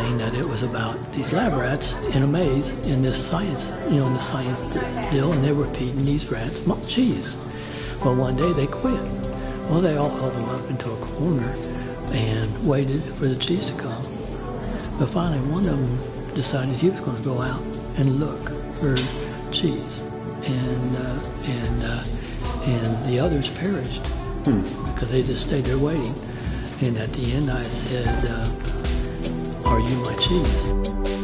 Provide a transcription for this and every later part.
saying that it was about these lab rats in a maze in this science, in the science deal, and they were feeding these rats cheese. Well, one day they quit. Well, they all huddled up into a corner and waited for the cheese to come. But finally, one of them decided he was going to go out and look for cheese, and the others perished because they just stayed there waiting. And at the end, I said, "Are you my cheese?"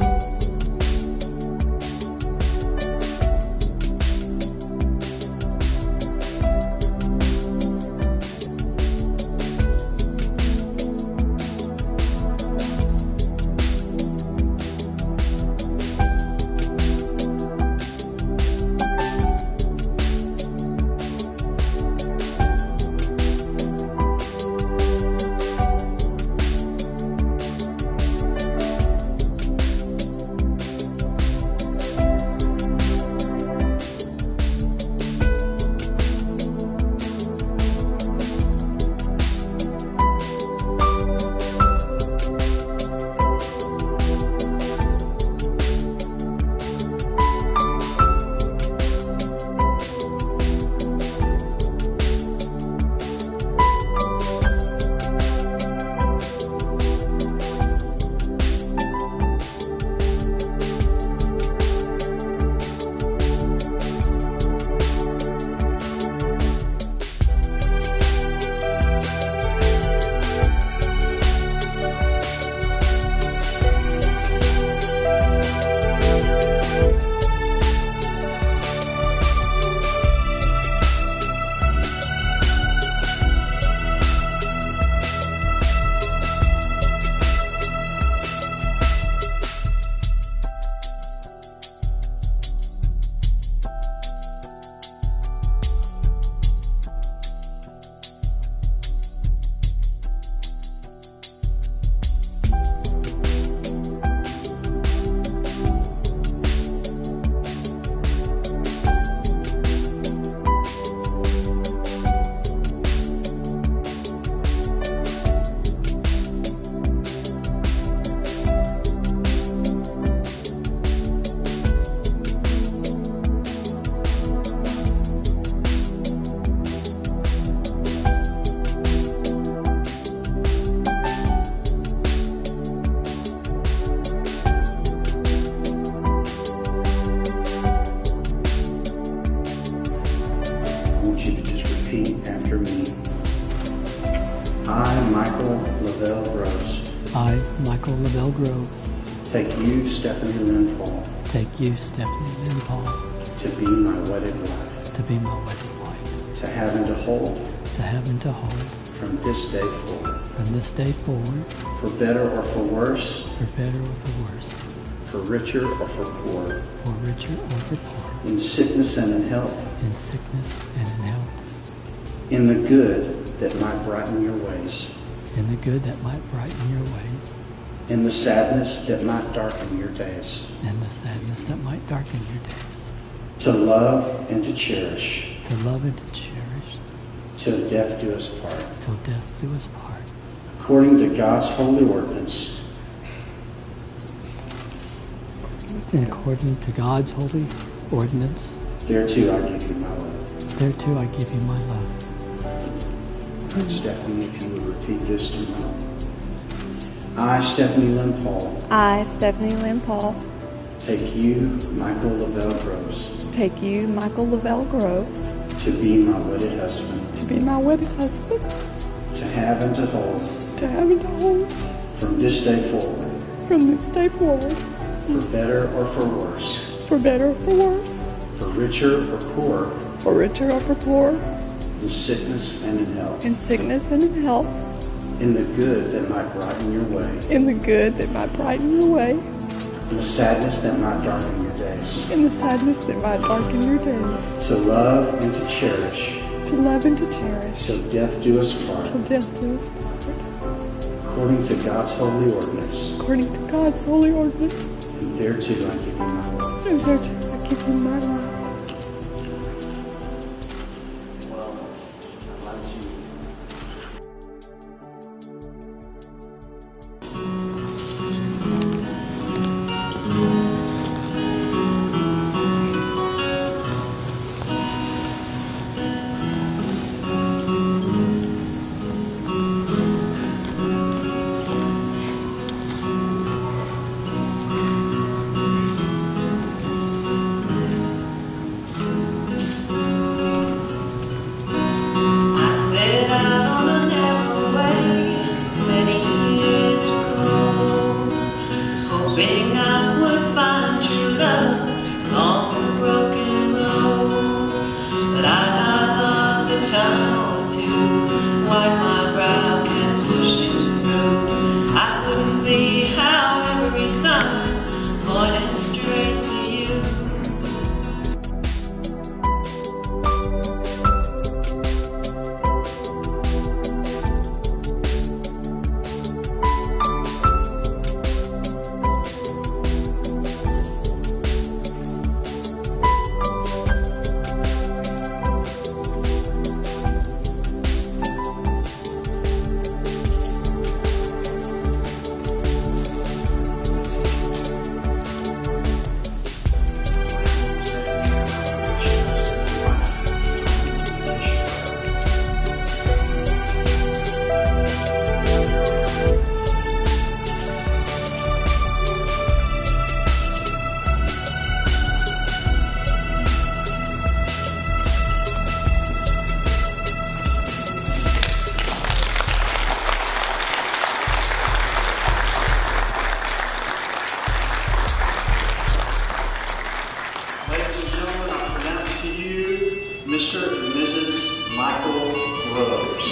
After me. I, Michael Lavelle Groves. I, Michael Lavelle Groves. Take you, Stephanie Lynn Paul. Take you, Stephanie Lynn Paul. To be my wedded wife. To be my wedded wife. To have and to hold. To have and to hold. From this day forward. From this day forward. For better or for worse. For better or for worse. For richer or for poor. For richer or for poor. In sickness and in health. In sickness and in health. In the good that might brighten your ways. In the good that might brighten your ways. In the sadness that might darken your days. In the sadness that might darken your days. To love and to cherish. To love and to cherish. Till death do us part. Till death do us part. According to God's holy ordinance. According to God's holy ordinance. Thereto I give you my love. Thereto I give you my love. Stephanie, if you would repeat this to me. I, Stephanie Lynn Paul. I, Stephanie Lynn Paul. Take you, Michael Lavelle Groves. Take you, Michael Lavelle Groves. To be my wedded husband. To be my wedded husband. To have and to hold. To have and to hold. From this day forward. From this day forward. For better or for worse. For better or for worse. For richer or poorer. For richer or for poor. In sickness and in health. In sickness and in health. In the good that might brighten your way. In the good that might brighten your way. In the sadness that might darken your days. In the sadness that might darken your days. To love and to cherish. To love and to cherish. Till death do us part. Till death do us part. According to God's holy ordinance. According to God's holy ordinance. And thereto I give you my love. And thereto I give you my love. Well, I'd like to Mr. and Mrs. Michael Rose.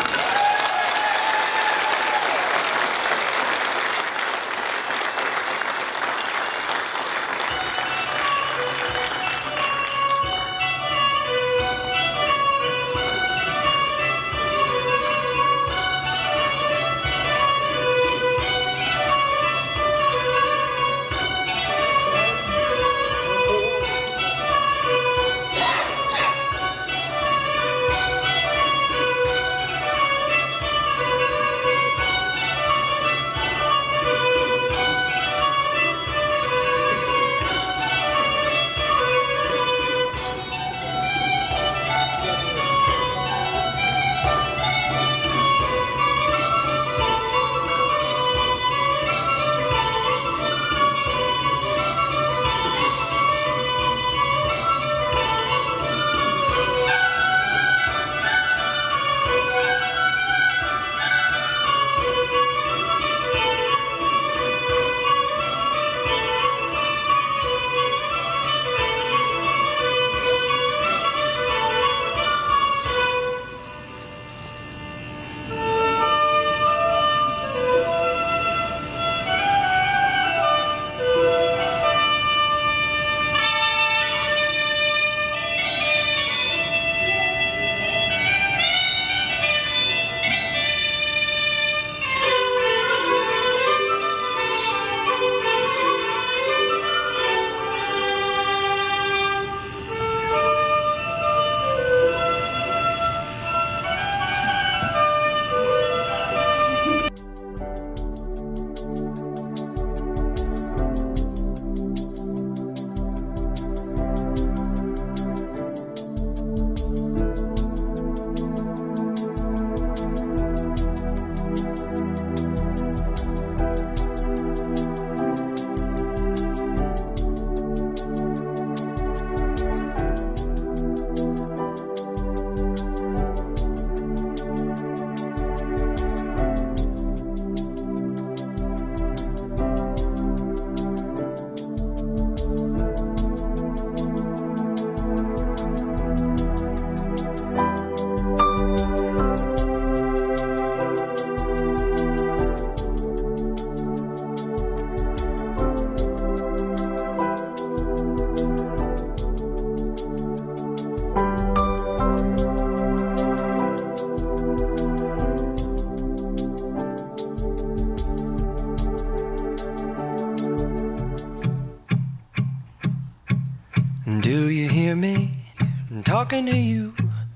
Do you hear me? I'm talking to you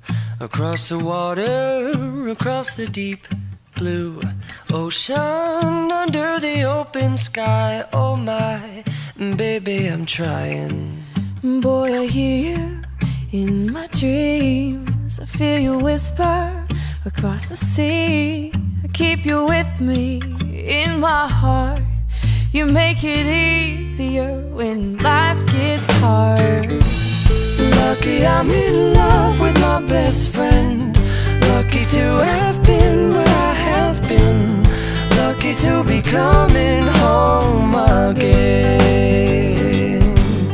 across the water, across the deep blue ocean, under the open sky. Oh my, baby, I'm trying. Boy, I hear you in my dreams. I feel you whisper across the sea. I keep you with me in my heart. You make it easier when life gets hard. Lucky I'm in love with my best friend. Lucky to have been where I have been. Lucky to be coming home again.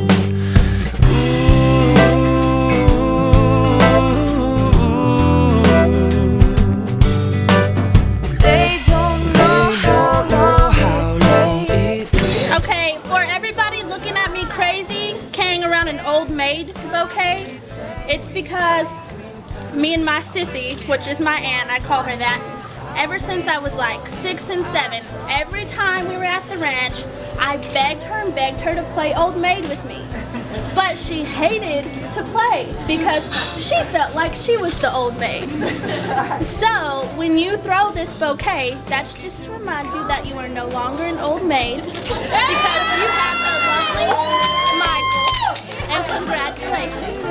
They don't know how long it takes. Okay, for everybody looking at me crazy, carrying around an old maid bouquet, it's because me and my sissy, which is my aunt, I call her that, ever since I was like 6 and 7, every time we were at the ranch, I begged her to play old maid with me. But she hated to play because she felt like she was the old maid. So when you throw this bouquet, that's just to remind you that you are no longer an old maid because you have a lovely Michael. And congratulations.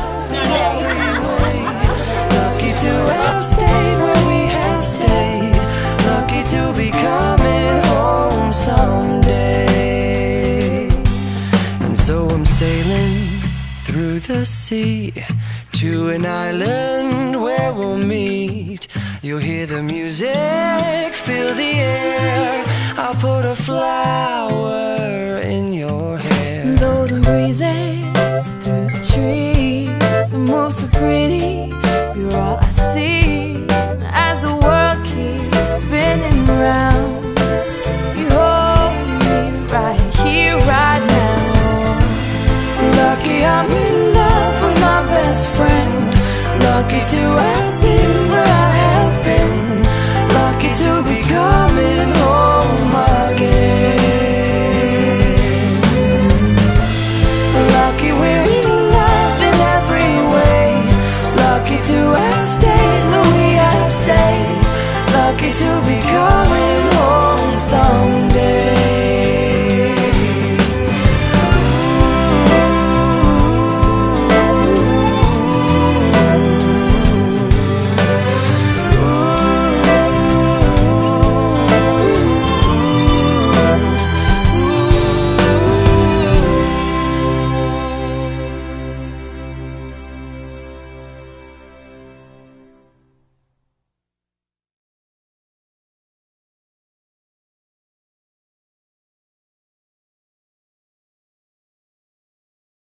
Lucky to have stayed where we have stayed. Lucky to be coming home someday. And so I'm sailing through the sea to an island where we'll meet. You'll hear the music, feel the air. I'll put a flower in your hair. Though the breezes through the trees move so best friend. Lucky to have